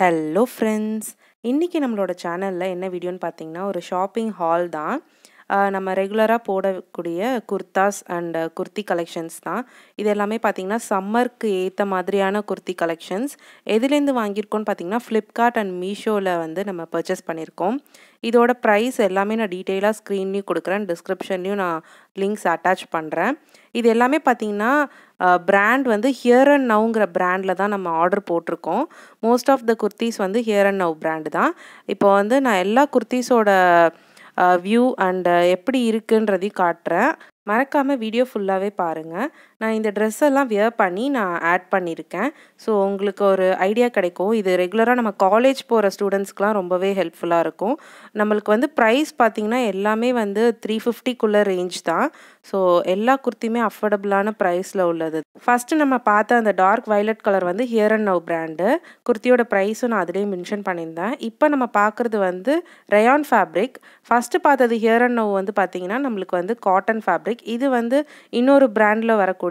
Hello friends, இன்றைக்கி நம்மளோட சேனலில் என்ன வீடியோன்னு பார்த்தீங்கன்னா ஒரு ஷாப்பிங் ஹால் தான். நம்ம ரெகுலராக போடக்கூடிய குர்தாஸ் அண்ட் குர்த்தி கலெக்ஷன்ஸ் தான். இது எல்லாமே பார்த்திங்கன்னா சம்மருக்கு ஏற்ற மாதிரியான குர்த்தி கலெக்ஷன்ஸ். எதுலேருந்து வாங்கியிருக்கோன்னு பார்த்தீங்கன்னா ஃப்ளிப்கார்ட் அண்ட் மீஷோவில் வந்து நம்ம பர்ச்சேஸ் பண்ணியிருக்கோம். இதோட ப்ரைஸ் எல்லாமே நான் டீட்டெயிலாக ஸ்க்ரீன்லேயும் கொடுக்குறேன், டிஸ்கிரிப்ஷன்லேயும் நான் லிங்க்ஸ் அட்டாச் பண்ணுறேன். இது எல்லாமே பார்த்திங்கன்னா பிராண்ட் வந்து ஹியர் அண்ட் நவுங்கிற பிராண்டில் தான் நம்ம ஆர்டர் போட்டிருக்கோம். மோஸ்ட் ஆஃப் த குர்த்திஸ் வந்து ஹியர் அண்ட் நவ் பிராண்டு தான். இப்போ வந்து நான் எல்லா குர்த்திஸோட வியூ அண்ட் எப்படி இருக்குன்றதையும் காட்டுறேன். மறக்காமல் வீடியோ ஃபுல்லாகவே பாருங்கள். நான் இந்த ட்ரெஸ் எல்லாம் வியர் பண்ணி நான் ஆட் பண்ணியிருக்கேன். ஸோ உங்களுக்கு ஒரு ஐடியா கிடைக்கும். இது ரெகுலராக நம்ம காலேஜ் போகிற ஸ்டூடெண்ட்ஸ்க்குலாம் ரொம்பவே ஹெல்ப்ஃபுல்லாக இருக்கும். நம்மளுக்கு வந்து ப்ரைஸ் பார்த்திங்கன்னா எல்லாமே வந்து 350க்குள்ளே ரேஞ்ச் தான். ஸோ எல்லா குர்த்தியுமே அஃபோர்டபுளான ப்ரைஸில் உள்ளது. ஃபஸ்ட்டு நம்ம பார்த்த அந்த டார்க் வயலட் கலர் வந்து ஹியர் அண்ட் நவ் பிராண்டு. குர்த்தியோட ப்ரைஸும் நான் அதிலே மென்ஷன் பண்ணியிருந்தேன். இப்போ நம்ம பார்க்குறது வந்து ரயான் ஃபேப்ரிக். ஃபஸ்ட்டு பார்த்தது ஹியர் அண்ட் நவ் வந்து பார்த்திங்கன்னா நம்மளுக்கு வந்து காட்டன் ஃபேப்ரிக். இது வந்து இன்னொரு பிராண்டில் வரக்கூடிய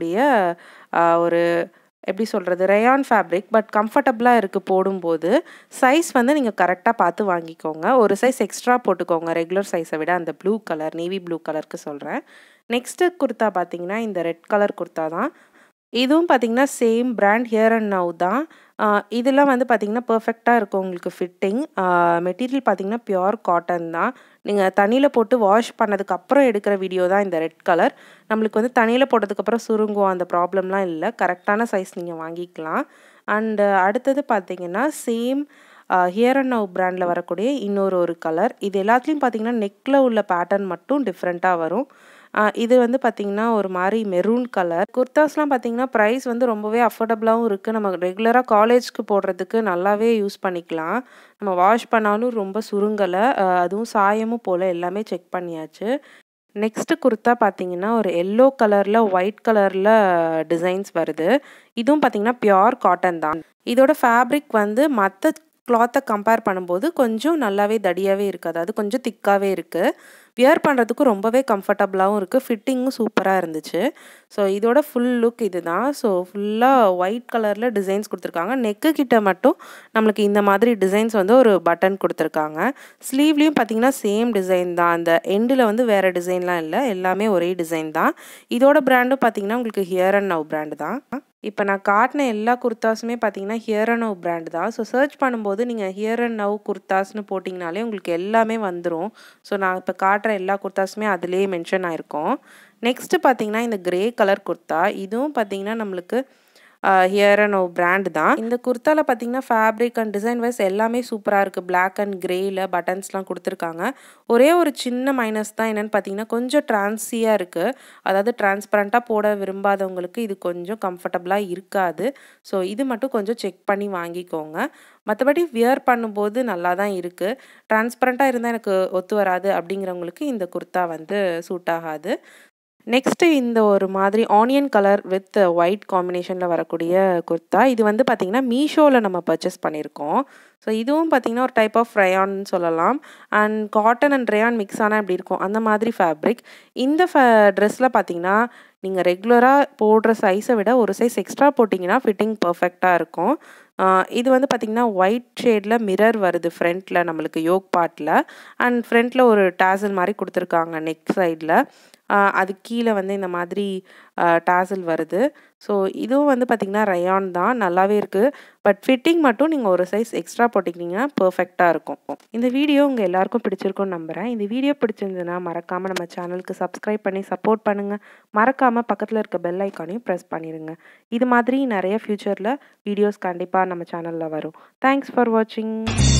ஒரு எப்படி சொல்கிறது ரயான் ஃபேப்ரிக். பட் கம்ஃபர்டபுளாக இருக்குது போடும்போது. சைஸ் வந்து நீங்கள் கரெக்டாக பார்த்து வாங்கிக்கோங்க. ஒரு சைஸ் எக்ஸ்ட்ரா போட்டுக்கோங்க ரெகுலர் சைஸை விட. அந்த ப்ளூ கலர் நேவி ப்ளூ கலருக்கு சொல்கிறேன். நெக்ஸ்ட்டு குர்த்தா பார்த்திங்கன்னா இந்த ரெட் கலர் குர்த்தா தான். இதுவும் பார்த்திங்கன்னா same brand here and now தான். இதெல்லாம் வந்து பார்த்திங்கன்னா பர்ஃபெக்டாக இருக்கும் உங்களுக்கு ஃபிட்டிங். மெட்டீரியல் பார்த்திங்கன்னா பியோர் காட்டன் தான். நீங்கள் தண்ணியில் போட்டு வாஷ் பண்ணதுக்கப்புறம் எடுக்கிற வீடியோ தான் இந்த ரெட் கலர். நம்மளுக்கு வந்து தண்ணியில் போட்டதுக்கப்புறம் சுருங்கும், அந்த ப்ராப்ளம்லாம் இல்லை. கரெக்டான சைஸ் நீங்கள் வாங்கிக்கலாம். அண்டு அடுத்தது பார்த்திங்கன்னா சேம் ஹியர் அண்ட் நவ் பிராண்டில் வரக்கூடிய இன்னொரு கலர். இது எல்லாத்துலேயும் பார்த்திங்கன்னா நெக்கில் உள்ள பேட்டர்ன் மட்டும் டிஃப்ரெண்ட்டாக வரும். இது வந்து பார்த்திங்கன்னா ஒரு மாதிரி மெரூன் கலர். குர்தாஸ்லாம் பார்த்திங்கன்னா ப்ரைஸ் வந்து ரொம்பவே அஃபோர்டபுளாகவும் இருக்குது. நம்ம ரெகுலராக காலேஜ்க்கு போடுறதுக்கு நல்லாவே யூஸ் பண்ணிக்கலாம். நம்ம வாஷ் பண்ணாலும் ரொம்ப சுருங்கலை, அதுவும் சாயமும் போல் எல்லாமே செக் பண்ணியாச்சு. நெக்ஸ்ட்டு குர்த்தா பார்த்திங்கன்னா ஒரு எல்லோ கலரில் ஒயிட் கலரில் டிசைன்ஸ் வருது. இதுவும் பார்த்திங்கன்னா பியோர் காட்டன் தான். இதோட ஃபேப்ரிக் வந்து மற்ற கிளாத்தை கம்பேர் பண்ணும்போது கொஞ்சம் நல்லாவே தடியாகவே இருக்குது. அதாவது கொஞ்சம் திக்காகவே இருக்குது. வியர் பண்ணுறதுக்கும் ரொம்பவே கம்ஃபர்டபுளாகவும் இருக்குது. ஃபிட்டிங்கும் சூப்பராக இருந்துச்சு. ஸோ இதோட ஃபுல் லுக் இது தான். ஸோ ஃபுல்லாக ஒயிட் கலரில் டிசைன்ஸ் கொடுத்துருக்காங்க. நெக்கு கிட்ட மட்டும் நம்மளுக்கு இந்த மாதிரி டிசைன்ஸ் வந்து ஒரு பட்டன் கொடுத்துருக்காங்க. ஸ்லீவ்லேயும் பார்த்திங்கன்னா சேம் டிசைன் தான். அந்த எண்டில் வந்து வேறு டிசைன்லாம் இல்லை, எல்லாமே ஒரே டிசைன் தான். இதோட பிராண்டும் பார்த்திங்கன்னா உங்களுக்கு ஹியர் அண்ட் நவ் பிராண்டு தான். இப்போ நான் காட்டின எல்லா குர்தாஸுமே பார்த்தீங்கன்னா ஹியர் அண்ட் நவ் பிராண்டு தான். ஸோ சர்ச் பண்ணும்போது நீங்கள் ஹியர் அண்ட் நவ் குர்தாஸ்னு போட்டிங்கனாலே உங்களுக்கு எல்லாமே வந்துடும். ஸோ நான் இப்போ காட்டுற எல்லா குர்தாஸுமே அதிலே மென்ஷன் ஆகிருக்கும். நெக்ஸ்ட்டு பார்த்தீங்கன்னா இந்த கிரே கலர் குர்த்தா. இதுவும் பார்த்தீங்கன்னா நம்மளுக்கு ஹியர் அண்ட் நவ் பிராண்டு தான். இந்த குர்த்தாவில் பார்த்தீங்கன்னா ஃபேப்ரிக் அண்ட் டிசைன் வைஸ் எல்லாமே சூப்பராக இருக்குது. பிளாக் அண்ட் கிரேயில் பட்டன்ஸ்லாம் கொடுத்துருக்காங்க. ஒரே ஒரு சின்ன மைனஸ் தான் என்னென்னு பார்த்தீங்கன்னா கொஞ்சம் ட்ரான்ஸியாக இருக்குது. அதாவது டிரான்ஸ்பரண்ட்டாக போட விரும்பாதவங்களுக்கு இது கொஞ்சம் கம்ஃபர்டபுளாக இருக்காது. ஸோ இது மட்டும் கொஞ்சம் செக் பண்ணி வாங்கிக்கோங்க. மற்றபடி வியர் பண்ணும்போது நல்லா தான் இருக்குது. டிரான்ஸ்பரண்ட்டாக இருந்தால் எனக்கு ஒத்து வராது அப்படிங்கிறவங்களுக்கு இந்த குர்த்தா வந்து சூட் ஆகாது. நெக்ஸ்ட்டு இந்த ஒரு மாதிரி ஆனியன் கலர் வித் ஒயிட் காம்பினேஷனில் வரக்கூடிய குர்த்தா. இது வந்து பார்த்திங்கன்னா மீஷோவில் நம்ம பர்ச்சேஸ் பண்ணியிருக்கோம். ஸோ இதுவும் பார்த்திங்கன்னா ஒரு டைப் ஆஃப் ரயான்னு சொல்லலாம். And cotton and rayon mix ஆனால் எப்படி இருக்கும் அந்த மாதிரி ஃபேப்ரிக். இந்த ட்ரெஸ்ஸில் பார்த்திங்கன்னா நீங்கள் ரெகுலராக போடுற சைஸை விட ஒரு சைஸ் எக்ஸ்ட்ரா போட்டிங்கன்னா ஃபிட்டிங் பர்ஃபெக்டாக இருக்கும். இது வந்து பார்த்திங்கன்னா ஒயிட் ஷேடில் மிரர் வருது ஃப்ரண்ட்டில் நம்மளுக்கு யோக் பார்ட்டில். அண்ட் ஃப்ரண்ட்டில் ஒரு டாசல் மாதிரி கொடுத்துருக்காங்க நெக் சைடில். அது கீழே வந்து இந்த மாதிரி டாசல் வருது. ஸோ இதுவும் வந்து பார்த்திங்கன்னா ரயான் தான், நல்லாவே இருக்குது. பட் ஃபிட்டிங் மட்டும் நீங்கள் ஒரு சைஸ் எக்ஸ்ட்ரா போட்டிக்கிட்டிங்கன்னா பர்ஃபெக்டாக இருக்கும். இந்த வீடியோ உங்கள் எல்லாருக்கும் பிடிச்சிருக்கும்னு நம்புகிறேன். இந்த வீடியோ பிடிச்சிருந்ததுன்னா மறக்காமல் நம்ம சேனலுக்கு சப்ஸ்கிரைப் பண்ணி சப்போர்ட் பண்ணுங்கள். மறக்காமல் பக்கத்தில் இருக்க பெல் ஐக்கானையும் ப்ரெஸ் பண்ணிடுங்க. இது மாதிரி நிறைய ஃப்யூச்சரில் வீடியோஸ் கண்டிப்பாக நம்ம சேனலில் வரும். தேங்க்ஸ் ஃபார் வாட்சிங்.